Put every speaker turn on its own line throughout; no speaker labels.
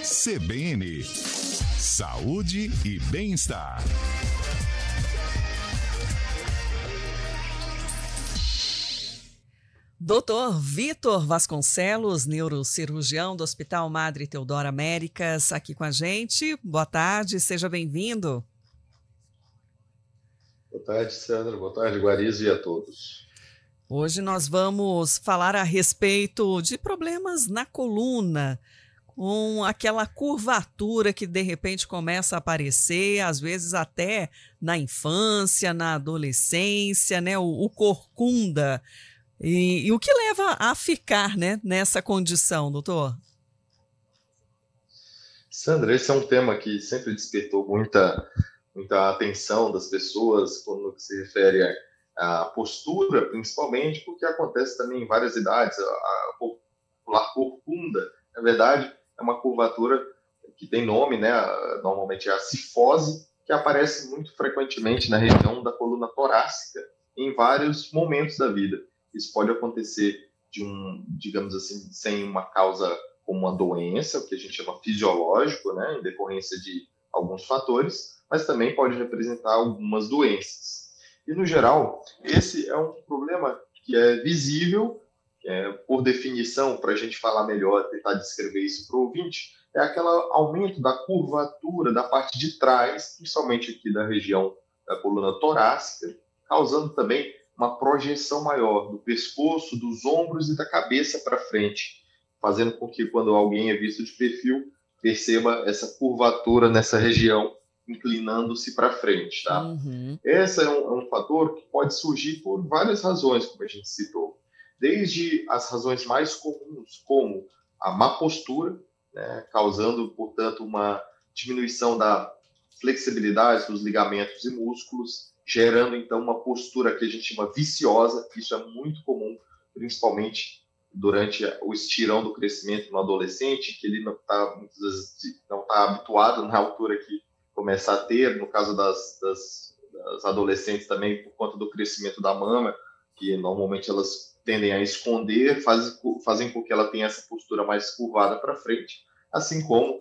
CBN, Saúde e Bem-Estar.
Dr. Vitor Vasconcelos, neurocirurgião do Hospital Madre Teodora Américas, aqui com a gente. Boa tarde, seja bem-vindo.
Boa tarde, Sandra. Boa tarde, Guariz, e a todos.
Hoje nós vamos falar a respeito de problemas na coluna, com aquela curvatura que de repente começa a aparecer, às vezes até na infância, na adolescência, né? O corcunda. E o que leva a ficar, né, nessa condição, doutor?
Sandra, esse é um tema que sempre despertou muita atenção das pessoas quando se refere à postura, principalmente, porque acontece também em várias idades. A popular corcunda, na verdade, é uma curvatura que tem nome, né? Normalmente é a cifose, que aparece muito frequentemente na região da coluna torácica em vários momentos da vida. Isso pode acontecer digamos assim, sem uma causa como uma doença, o que a gente chama fisiológico, né, em decorrência de alguns fatores, mas também pode representar algumas doenças. E, no geral, esse é um problema que é visível, por definição, para a gente falar melhor, tentar descrever isso para o ouvinte, é aquele aumento da curvatura da parte de trás, principalmente aqui da região da coluna torácica, causando também uma projeção maior do pescoço, dos ombros e da cabeça para frente, fazendo com que quando alguém é visto de perfil, perceba essa curvatura nessa região, inclinando-se para frente, tá?
Uhum.
Esse é um fator que pode surgir por várias razões, como a gente citou. Desde as razões mais comuns, como a má postura, né, causando, portanto, uma diminuição da flexibilidade dos ligamentos e músculos, gerando, então, uma postura que a gente chama viciosa. Isso é muito comum, principalmente durante o estirão do crescimento no adolescente, que ele muitas vezes não está habituado na altura que começa a ter, no caso das adolescentes também, por conta do crescimento da mama, que normalmente elas tendem a esconder, fazem com que ela tenha essa postura mais curvada para frente, assim como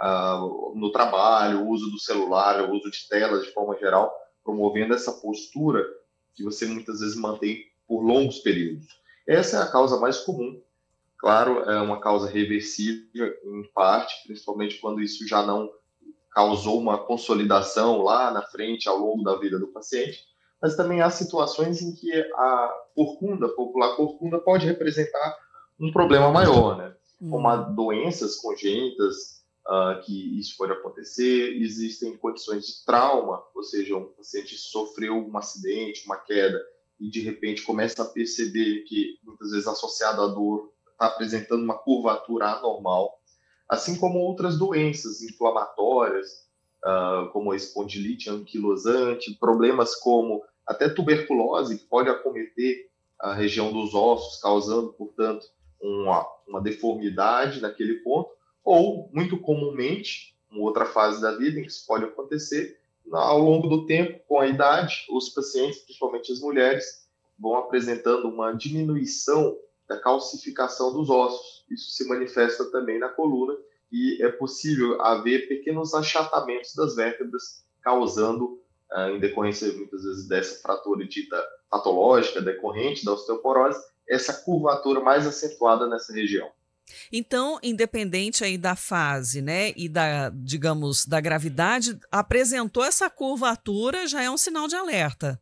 no trabalho, o uso do celular, o uso de telas de forma geral, promovendo essa postura que você muitas vezes mantém por longos períodos. Essa é a causa mais comum. Claro, é uma causa reversível em parte, principalmente quando isso já não causou uma consolidação lá na frente ao longo da vida do paciente, mas também há situações em que a popular corcunda, pode representar um problema maior, né? Como há doenças congênitas, que isso pode acontecer, existem condições de trauma, ou seja, um paciente sofreu um acidente, uma queda, e de repente começa a perceber que, muitas vezes associado à dor, está apresentando uma curvatura anormal, assim como outras doenças inflamatórias, como a espondilite anquilosante, problemas como até tuberculose, que pode acometer a região dos ossos, causando, portanto, uma deformidade naquele ponto, ou, muito comumente, uma outra fase da vida em que isso pode acontecer, ao longo do tempo, com a idade, os pacientes, principalmente as mulheres, vão apresentando uma diminuição da calcificação dos ossos. Isso se manifesta também na coluna e é possível haver pequenos achatamentos das vértebras, causando, em decorrência, muitas vezes, dessa fratura dita patológica, decorrente da osteoporose, essa curvatura mais acentuada nessa região.
Então, independente aí da fase, né, e digamos, da gravidade, apresentou essa curvatura, já é um sinal de alerta.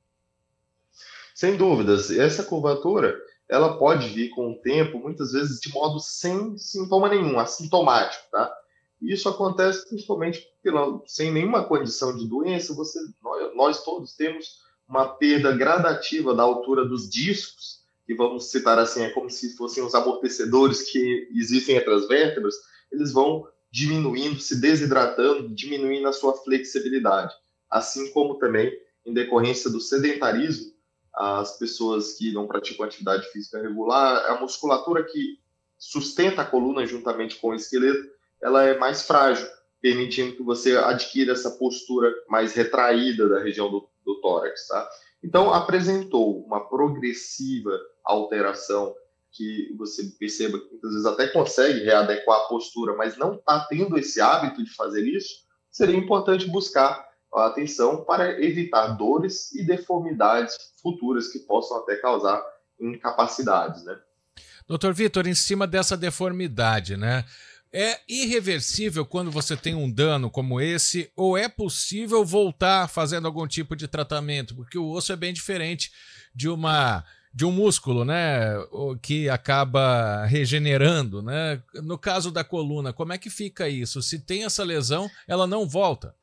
Sem dúvidas. Essa curvatura, ela pode vir com o tempo, muitas vezes de modo sem sintoma nenhum, assintomático, tá? Isso acontece principalmente sem nenhuma condição de doença. Nós todos temos uma perda gradativa da altura dos discos, que vamos citar assim, é como se fossem os amortecedores que existem entre as vértebras, eles vão diminuindo, se desidratando, diminuindo a sua flexibilidade. Assim como também, em decorrência do sedentarismo, as pessoas que não praticam atividade física regular, a musculatura que sustenta a coluna juntamente com o esqueleto, ela é mais frágil, permitindo que você adquira essa postura mais retraída da região do tórax, tá? Então, apresentou uma progressiva alteração que você perceba que muitas vezes até consegue readequar a postura, mas não está tendo esse hábito de fazer isso, seria importante buscar a atenção para evitar dores e deformidades futuras que possam até causar incapacidades, né?
Doutor Vitor, em cima dessa deformidade, né? É irreversível quando você tem um dano como esse, ou é possível voltar fazendo algum tipo de tratamento? Porque o osso é bem diferente de um músculo, né, que acaba regenerando, né? No caso da coluna, como é que fica isso? Se tem essa lesão, ela não volta?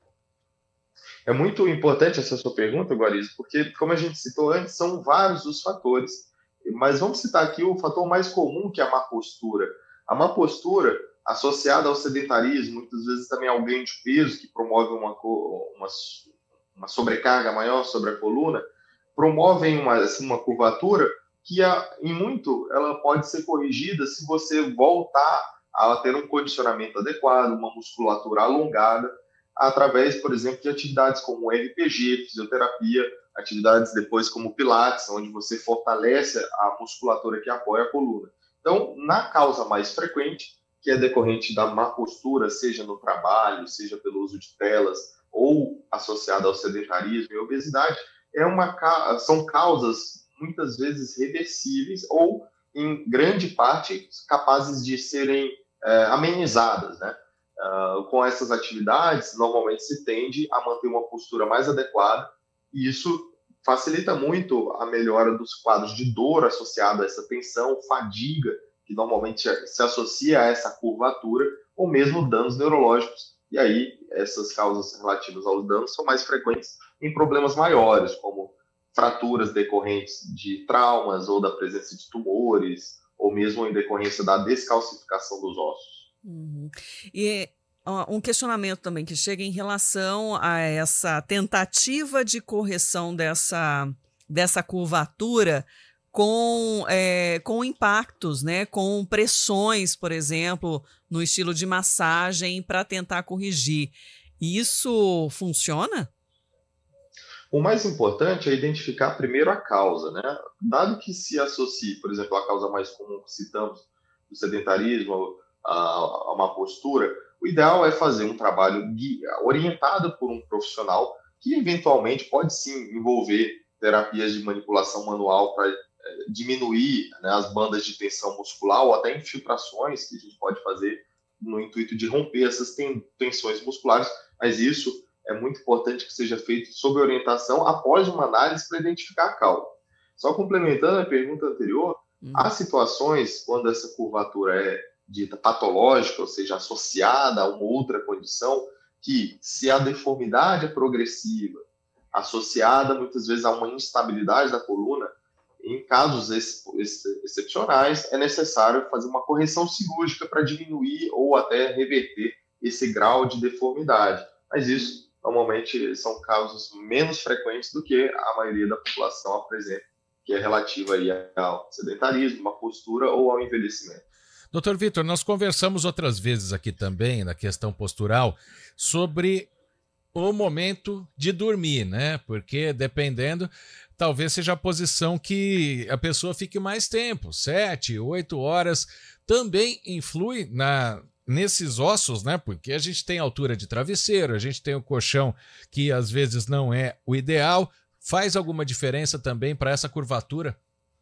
É muito importante essa sua pergunta, Guariz, porque, como a gente citou antes, são vários os fatores. Mas vamos citar aqui o fator mais comum, que é a má postura. A má postura, associada ao sedentarismo, muitas vezes também ao ganho de peso, que promove uma sobrecarga maior sobre a coluna, promovem uma curvatura que, em muito, ela pode ser corrigida se você voltar a ter um condicionamento adequado, uma musculatura alongada, através, por exemplo, de atividades como RPG, fisioterapia, atividades depois como Pilates, onde você fortalece a musculatura que apoia a coluna. Então, na causa mais frequente, que é decorrente da má postura, seja no trabalho, seja pelo uso de telas, ou associada ao sedentarismo e obesidade, são causas muitas vezes reversíveis ou, em grande parte, capazes de serem amenizadas, né? Com essas atividades, normalmente se tende a manter uma postura mais adequada e isso facilita muito a melhora dos quadros de dor associada a essa tensão, fadiga, que normalmente se associa a essa curvatura, ou mesmo danos neurológicos. E aí, essas causas relativas aos danos são mais frequentes em problemas maiores, como fraturas decorrentes de traumas ou da presença de tumores, ou mesmo em decorrência da descalcificação dos ossos.
Uhum. E um questionamento também que chega em relação a essa tentativa de correção dessa curvatura com impactos, né? Com pressões, por exemplo, no estilo de massagem para tentar corrigir. Isso funciona?
O mais importante é identificar primeiro a causa, né? Dado que se associe, por exemplo, a causa mais comum que citamos, do sedentarismo, a uma postura, o ideal é fazer um trabalho orientado por um profissional que eventualmente pode sim envolver terapias de manipulação manual para diminuir, né, as bandas de tensão muscular ou até infiltrações que a gente pode fazer no intuito de romper essas tensões musculares, mas isso é muito importante que seja feito sob orientação após uma análise para identificar a causa. Só complementando a pergunta anterior, há situações quando essa curvatura é dita patológica, ou seja, associada a uma outra condição, que se a deformidade é progressiva, associada muitas vezes a uma instabilidade da coluna, em casos excepcionais, é necessário fazer uma correção cirúrgica para diminuir ou até reverter esse grau de deformidade. Mas isso, normalmente, são casos menos frequentes do que a maioria da população apresenta, que é relativa aí ao sedentarismo, à postura ou ao envelhecimento.
Doutor Vitor, nós conversamos outras vezes aqui também, na questão postural, sobre o momento de dormir, né? Porque dependendo, talvez seja a posição que a pessoa fique mais tempo, 7, 8 horas, também influi nesses ossos, né? Porque a gente tem altura de travesseiro, a gente tem o colchão que às vezes não é o ideal. Faz alguma diferença também para essa curvatura?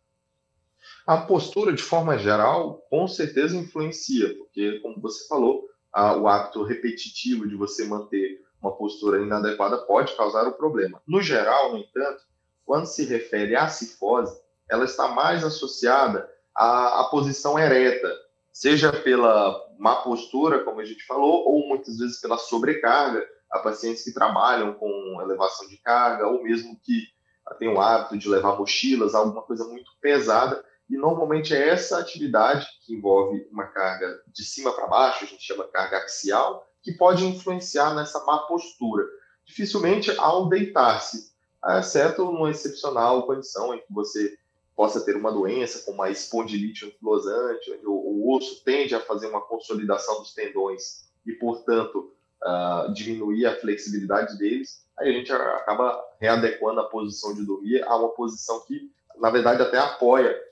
A postura, de forma geral, com certeza influencia, porque, como você falou, o hábito repetitivo de você manter uma postura inadequada pode causar o problema. No geral, no entanto, quando se refere à cifose, ela está mais associada à posição ereta, seja pela má postura, como a gente falou, ou muitas vezes pela sobrecarga, a pacientes que trabalham com elevação de carga, ou mesmo que têm o hábito de levar mochilas, alguma coisa muito pesada. E normalmente é essa atividade que envolve uma carga de cima para baixo, a gente chama carga axial, que pode influenciar nessa má postura. Dificilmente ao deitar-se, exceto numa excepcional condição em que você possa ter uma doença como a espondilite anquilosante, onde o osso tende a fazer uma consolidação dos tendões e, portanto, diminuir a flexibilidade deles, aí a gente acaba readequando a posição de dormir a uma posição que, na verdade, até apoia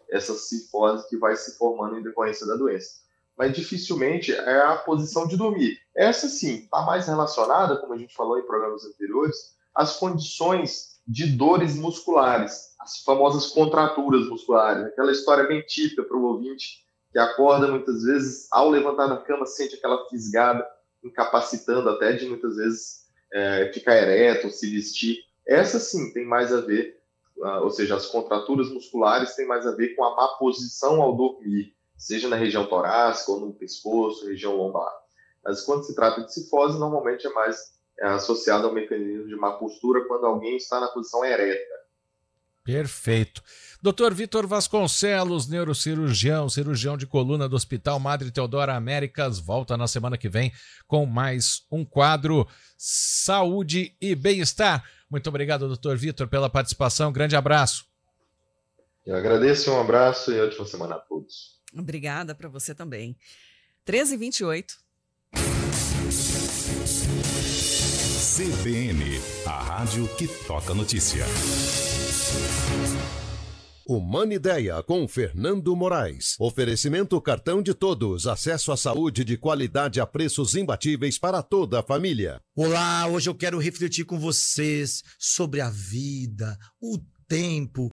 essa cifose que vai se formando em decorrência da doença. Mas dificilmente é a posição de dormir. Essa sim está mais relacionada, como a gente falou em programas anteriores, às condições de dores musculares, as famosas contraturas musculares, aquela história bem típica para o ouvinte que acorda muitas vezes, ao levantar da cama, sente aquela fisgada, incapacitando até de muitas vezes ficar ereto, se vestir. Essa sim tem mais a ver, ou seja, as contraturas musculares têm mais a ver com a má posição ao dormir, seja na região torácica ou no pescoço, região lombar. Mas quando se trata de cifose, normalmente é mais associado ao mecanismo de má postura quando alguém está na posição ereta.
Perfeito. Dr. Vitor Vasconcelos, neurocirurgião, cirurgião de coluna do Hospital Madre Teodora Américas, volta na semana que vem com mais um quadro Saúde e Bem-Estar. Muito obrigado, Dr. Vitor, pela participação. Grande abraço.
Eu agradeço, um abraço e ótima semana a todos.
Obrigada para você também. 13h28.
CBN, a rádio que toca notícia.
Humanideia com Fernando Moraes. Oferecimento cartão de todos. Acesso à saúde de qualidade a preços imbatíveis para toda a família.
Olá, hoje eu quero refletir com vocês sobre a vida, o tempo